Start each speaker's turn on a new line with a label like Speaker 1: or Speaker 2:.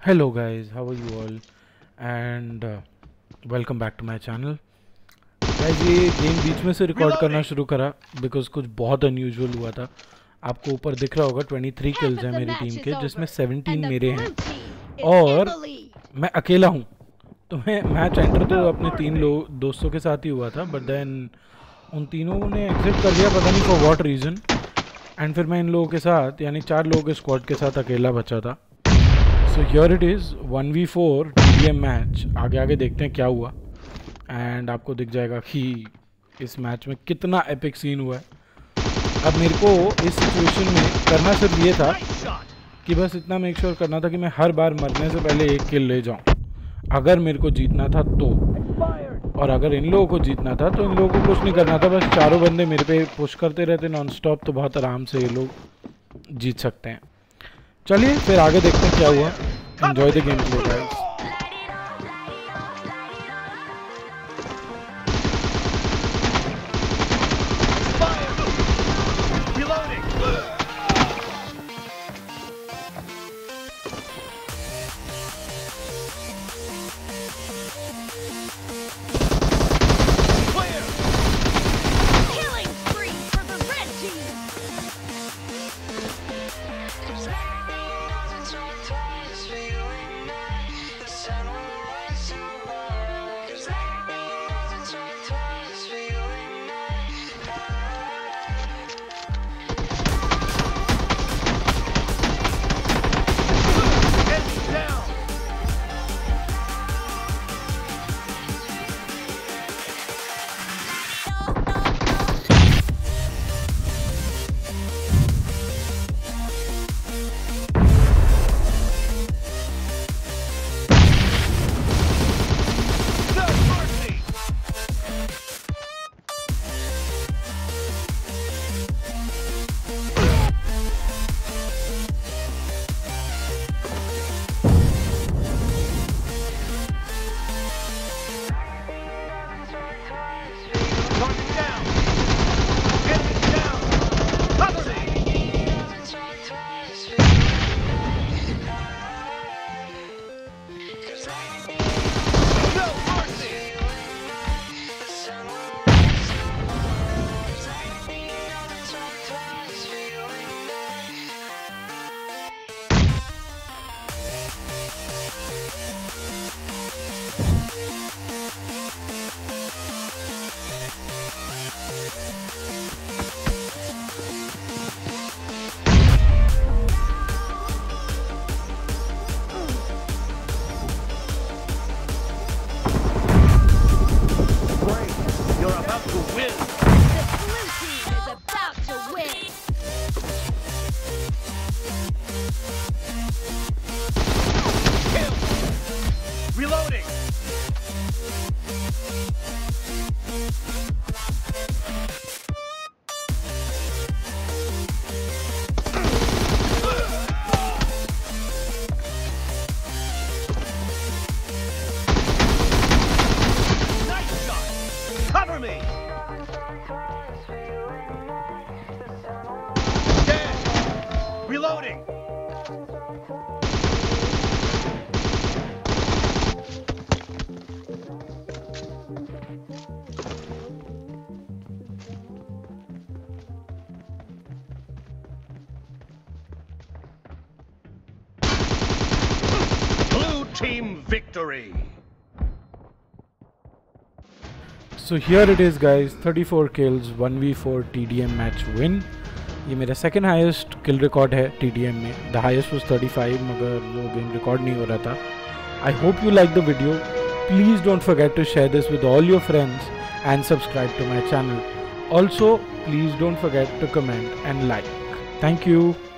Speaker 1: Hello guys, how are you all and welcome back to my channel. Guys, ये game बीच में से record करना शुरू करा बिकॉज कुछ बहुत अनयूजुअल हुआ था. आपको ऊपर दिख रहा होगा 23 किल्स हैं मेरी टीम के जिसमें 17 मेरे हैं और मैं अकेला हूँ. तो मैं मैच एंटर तो अपने तीन दोस्तों के साथ ही हुआ था बट देन उन तीनों ने एग्जिट कर लिया, पता नहीं फॉर व्हाट रीज़न. एंड फिर मैं इन लोगों के साथ यानी 4 लोगों के स्क्वाड के साथ अकेला बचा था. So here it is 1v4 TDM match. आगे आगे देखते हैं क्या हुआ एंड आपको दिख जाएगा कि इस मैच में कितना एपिक सीन हुआ है. अब मेरे को इस सिचुएशन में करना सिर्फ ये था कि बस इतना मेक श्योर करना था कि मैं हर बार मरने से पहले एक किल ले जाऊं अगर मेरे को जीतना था तो. और अगर इन लोगों को जीतना था तो इन लोगों को कुछ नहीं करना था, बस चारों बंदे मेरे पे पुश करते रहते नॉन स्टॉप, तो बहुत आराम से ये लोग जीत सकते हैं. चलिए फिर आगे देखते हैं क्या हुआ. Enjoy the game play guys.
Speaker 2: Team victory.
Speaker 1: So here it is guys, 34 kills 1v4 TDM match win. ये मेरा सेकंड हाईएस्ट किल रिकॉर्ड है TDM में. द हाईएस्ट वाज 35 मगर वो गेम रिकॉर्ड नहीं हो रहा था. I hope you like the video. Please don't forget to share this with all your friends and subscribe to my channel. Also please don't forget to comment and like. Thank you.